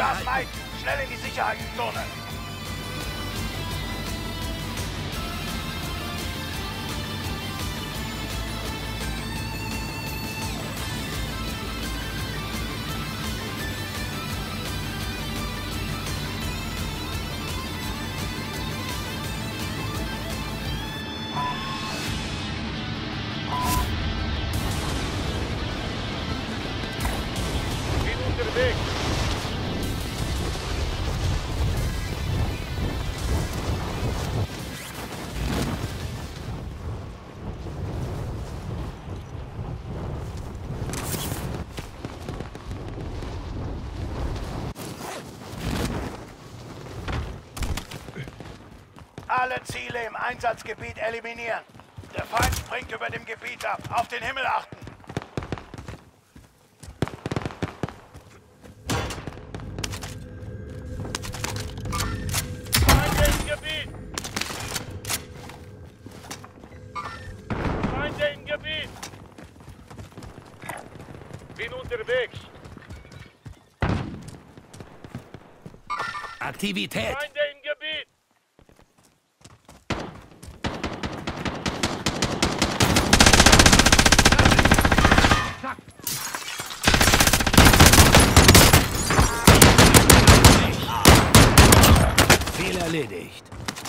Gas meiden. Schnell in die Sicherheitszone. Alle Ziele im Einsatzgebiet eliminieren. Der Feind springt über dem Gebiet ab. Auf den Himmel achten. Feinde im Gebiet! Feinde im Gebiet! Bin unterwegs. Aktivität! Feinde im Gebiet! Ziel erledigt.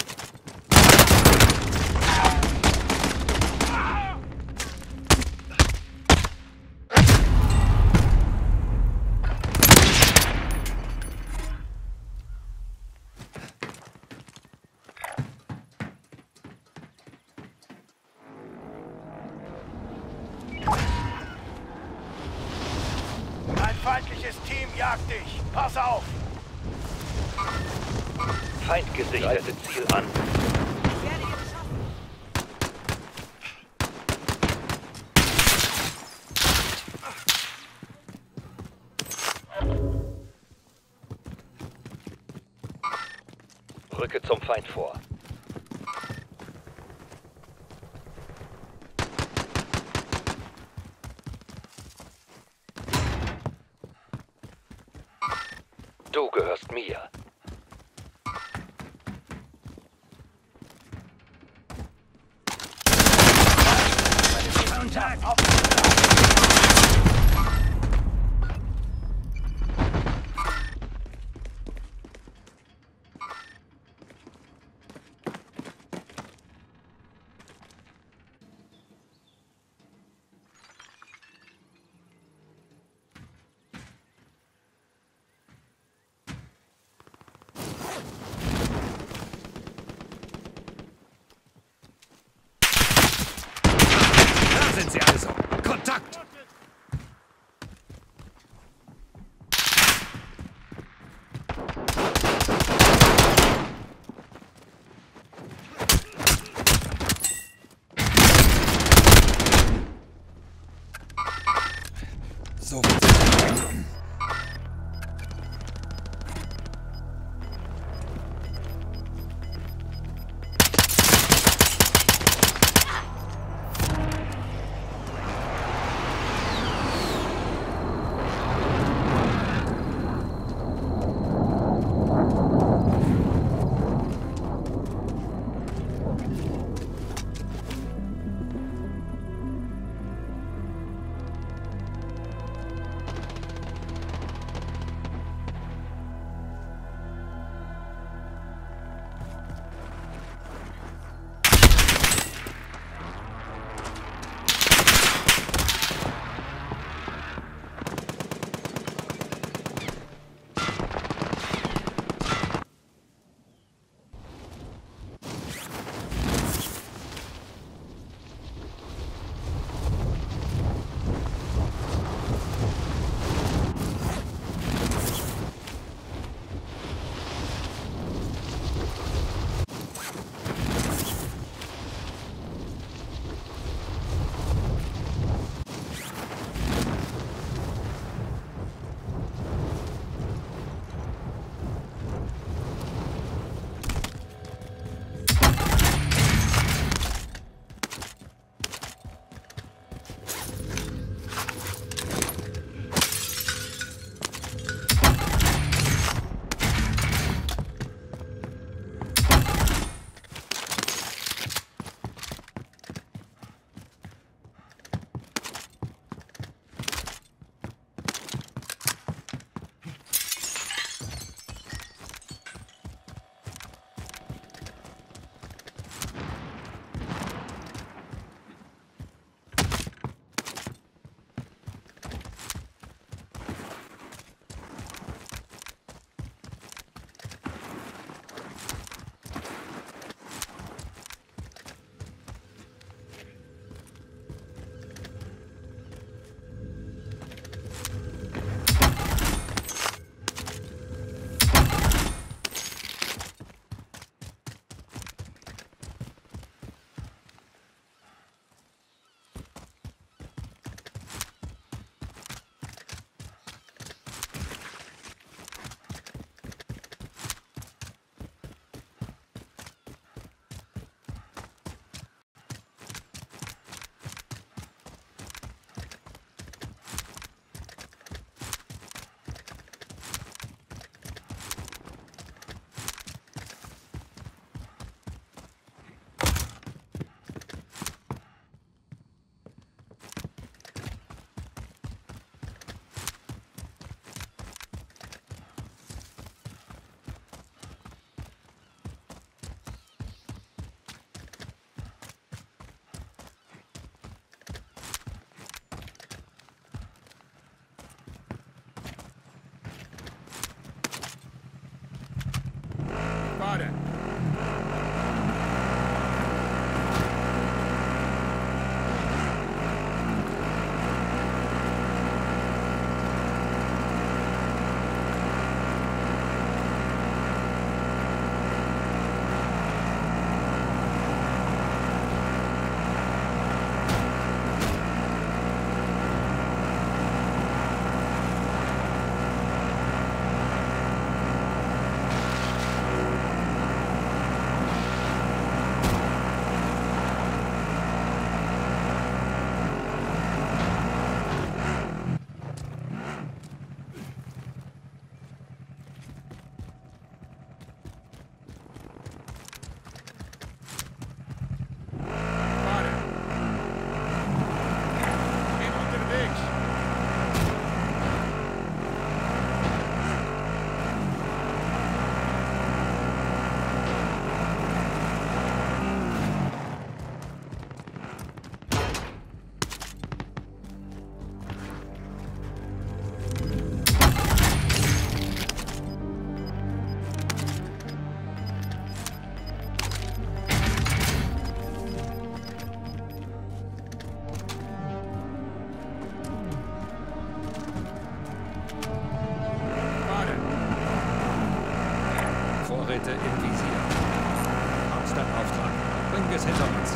Ein feindliches Team jagt dich. Pass auf. Feind gesichtete Ziel an. Rücke zum Feind vor. Du gehörst mir. Kontakt! Da sind sie also. Kontakt! So. Vorräte im Visier. Hauptstadtauftrag. Bringen wir es hinter uns.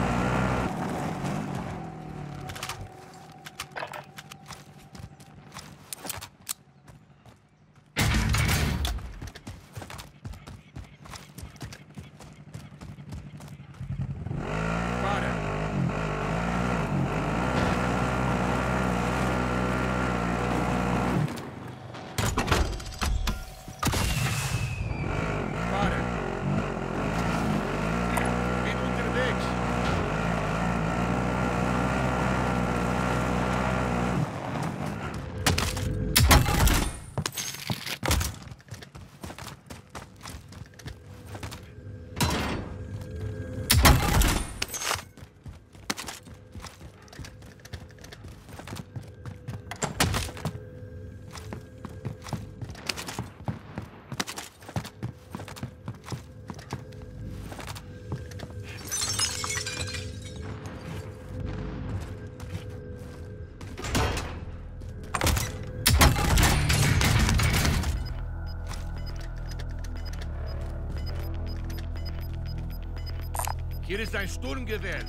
Hier ist ein Sturmgewehr.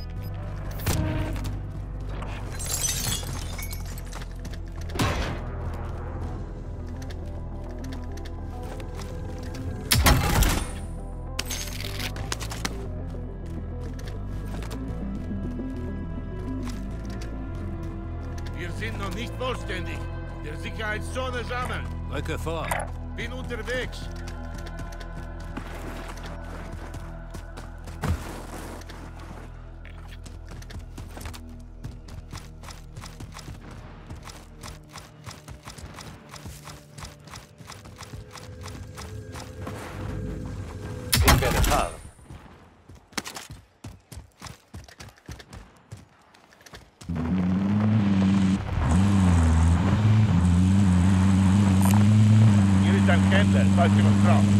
Wir sind noch nicht vollständig. Der Sicherheitszone sammeln. Rücke vor. Bin unterwegs. Ich werde fahren. Hier ist ein Pendler, falls ihr was braucht.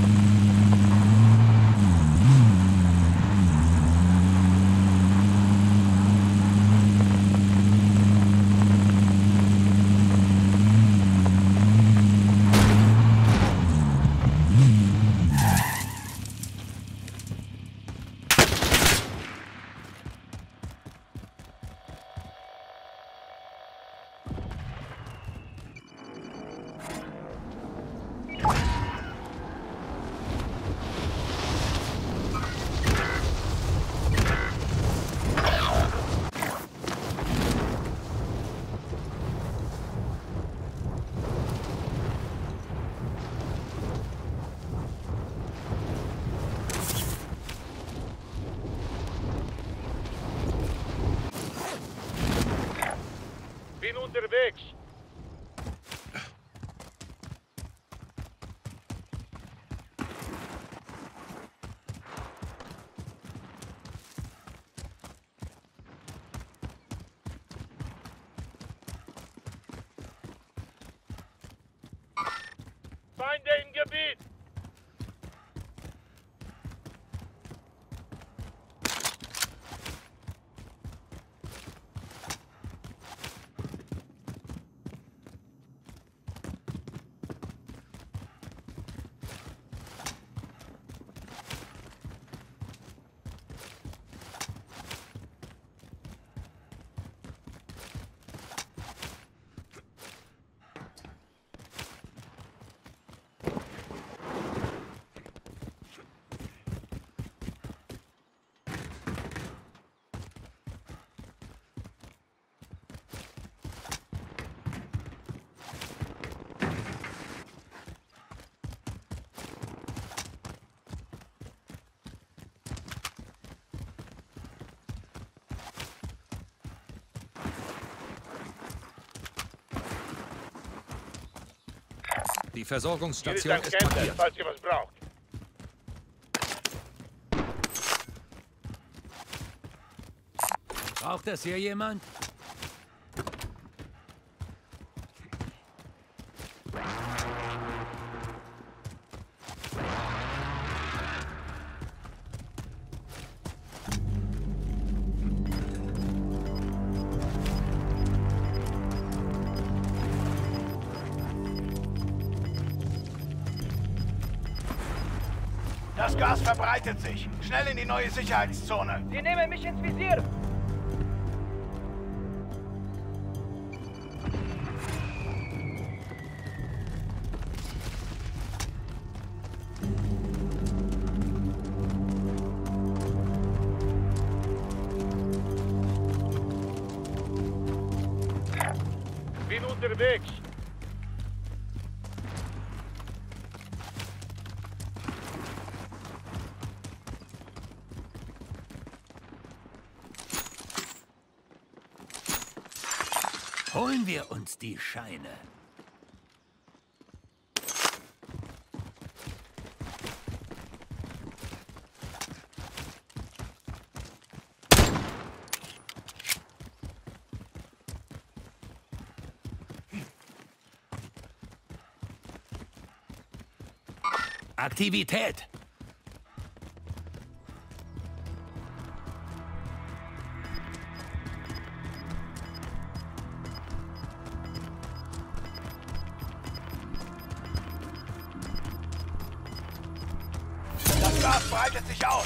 Bin unterwegs. Feinde im Gebiet. Die Hier ist Versorgungsstation ein ist Pendler, markiert. falls ihr was braucht. Braucht das hier jemand? Das Gas verbreitet sich. Schnell in die neue Sicherheitszone. Sie nehmen mich ins Visier. Bin unterwegs. Holen wir uns die Scheine. Aktivität! Das Gas breitet sich aus.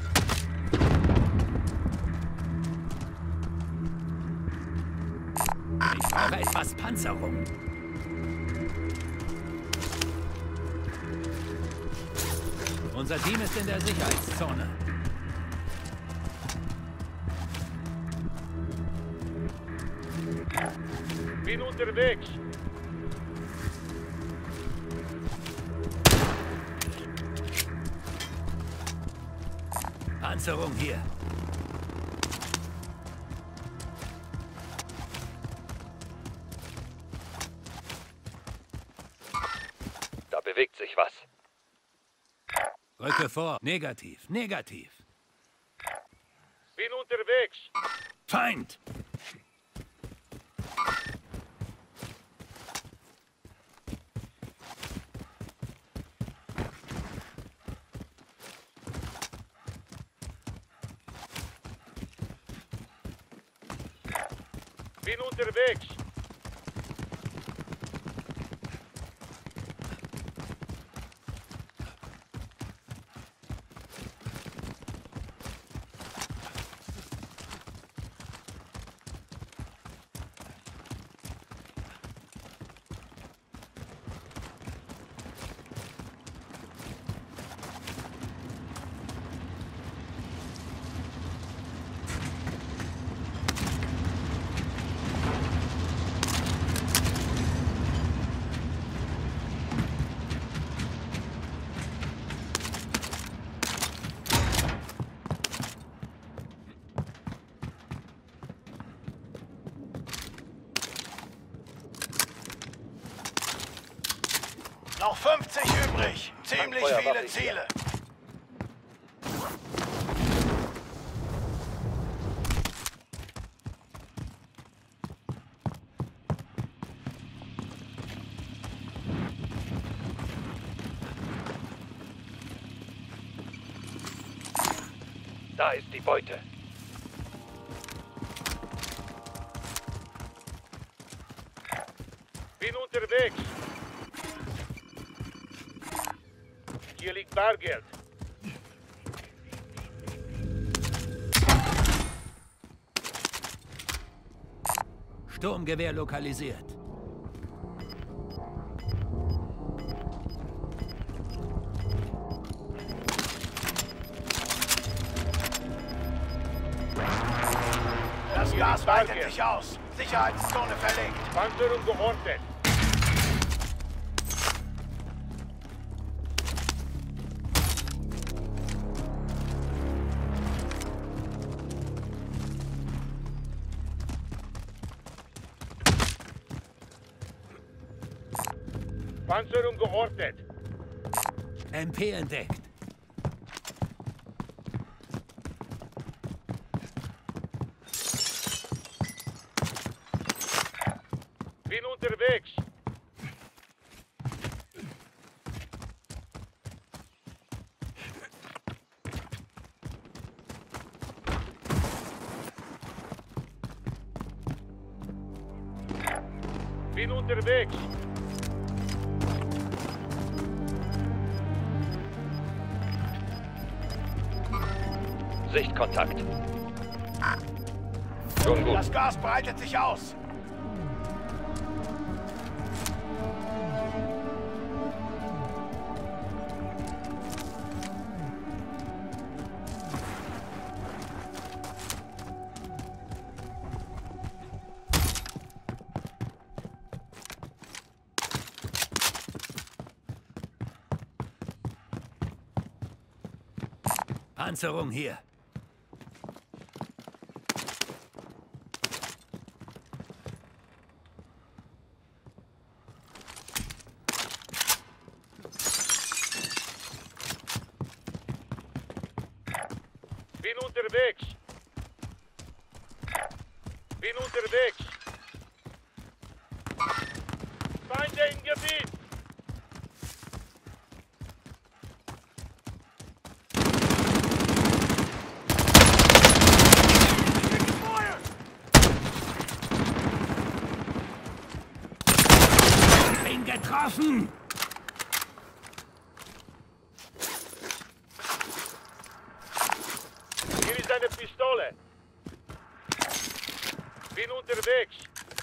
Ich brauche etwas Panzerung. Unser Team ist in der Sicherheitszone. Bin unterwegs. Panzerung hier. Da bewegt sich was. Rücke vor. Negativ, negativ. Bin unterwegs. Feind! Bin unterwegs. Noch 50 übrig. Ziemlich viele Ziele. Da ist die Beute. Bin unterwegs. Hier liegt Bargeld. Sturmgewehr lokalisiert. Das Gas weitet sich aus. Sicherheitszone verlegt. Panzerung geortet. Panzerung geortet. MP entdeckt. Bin unterwegs. Bin unterwegs. Sichtkontakt. Schon gut. Das Gas breitet sich aus. Panzerung hier. Bin unterwegs. Bin unterwegs. Feinde im Gebiet. Bin getroffen! Hier ist eine Pistole. Bin unterwegs.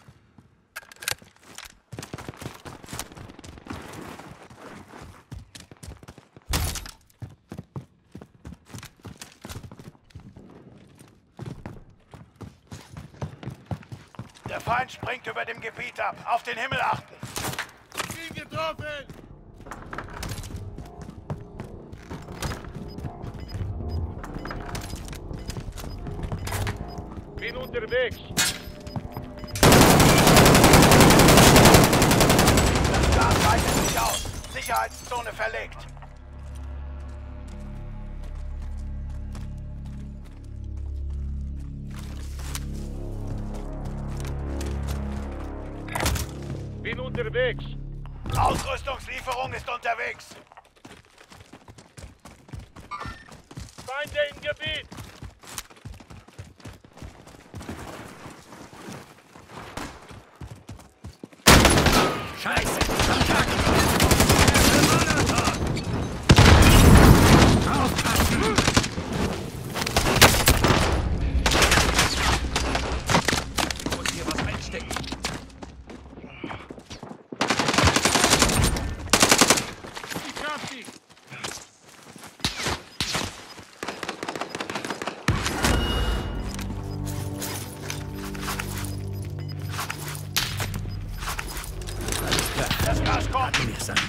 Der Feind springt über dem Gebiet ab. Auf den Himmel achten. Bin getroffen. Bin unterwegs. Das Gas weitet sich aus. Sicherheitszone verlegt. Bin unterwegs. Ausrüstungslieferung ist unterwegs. Feinde im Gebiet. Scheiße! Kontakt! Aufpassen! Ich muss hier was einstecken. Ich hab dich. Das Gas kommt. Mir sein.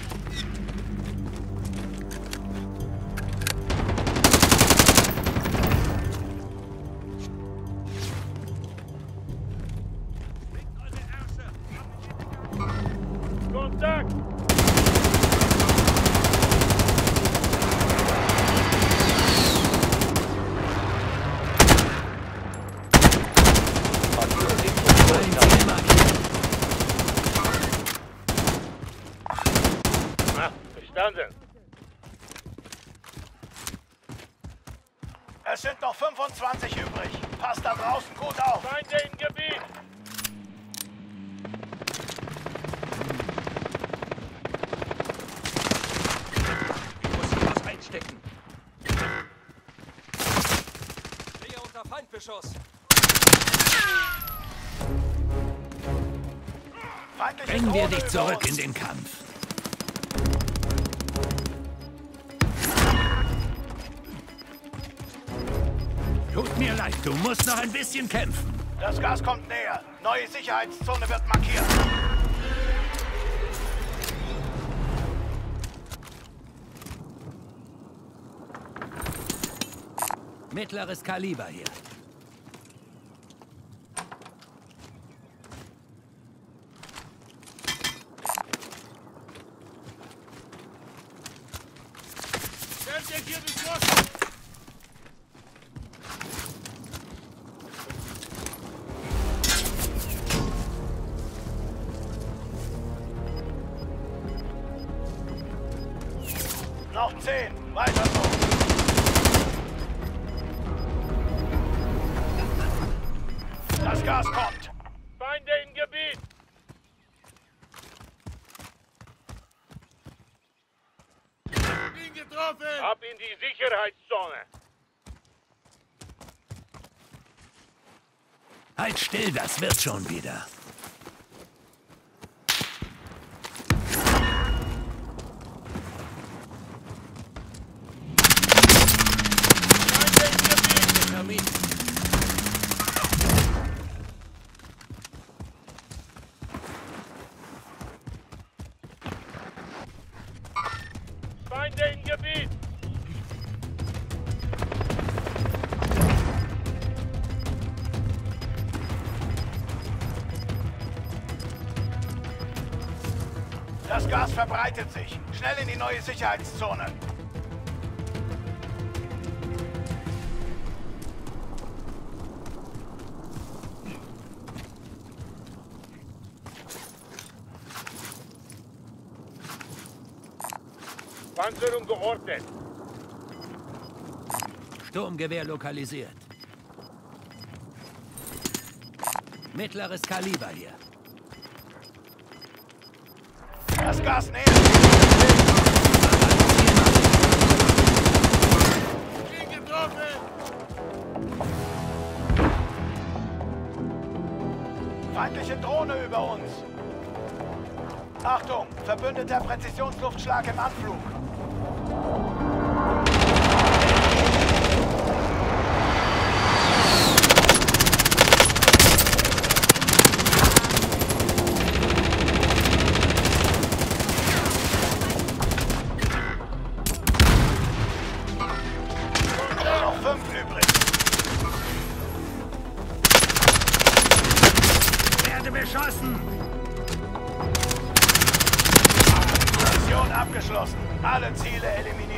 Kontakt. Ein Ziel markiert. Verstanden. Es sind noch 25 übrig. Passt da draußen gut auf. Feinde im Gebiet. Ich muss hier was einstecken. Stehe unter Feindbeschuss. Feindliche Bringen wir Drohne dich über zurück uns. in den Kampf. Tut mir leid, du musst noch ein bisschen kämpfen. Das Gas kommt näher. Neue Sicherheitszone wird markiert. Mittleres Kaliber hier. Fernseher hier geschlossen. Noch 10. Weiter so. Das Gas kommt. Feinde im Gebiet. Bin getroffen! Ab in die Sicherheitszone. Halt still, das wird schon wieder. Feinde im Gebiet! Das Gas verbreitet sich. Schnell in die neue Sicherheitszone. Panzerung geordnet. Sturmgewehr lokalisiert. Mittleres Kaliber hier. Das Gas nähert. Ziel getroffen! Feindliche Drohne über uns. Achtung, verbündeter Präzisionsluftschlag im Anflug. Nur noch 5 übrig. Werde beschossen! Mission abgeschlossen. Alle Ziele eliminiert.